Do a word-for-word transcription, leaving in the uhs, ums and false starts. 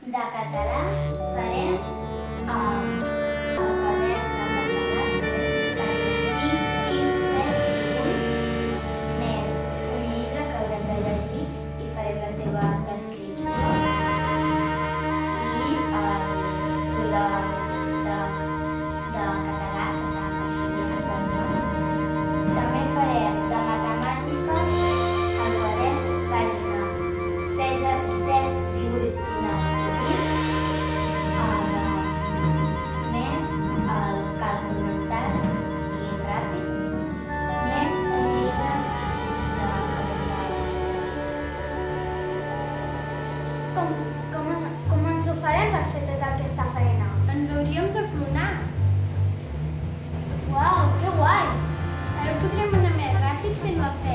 De català farem el quadern de català, cinc, sis, set i vuit, més un llibre que haurem de llegir i farem la seva descripció. I el de català, que estan escrivint en cançons. També farem de matemàtiques el quadern, pàgina setze, disset, divuit, dinou i vint, més el càlcul mental i ràpid, més un llibre de Com, com, com ens ho farem per fer tota aquesta feina? Ens hauríem de clonar. Uau, que guai! Ara podrem anar més ràpid fent la feina.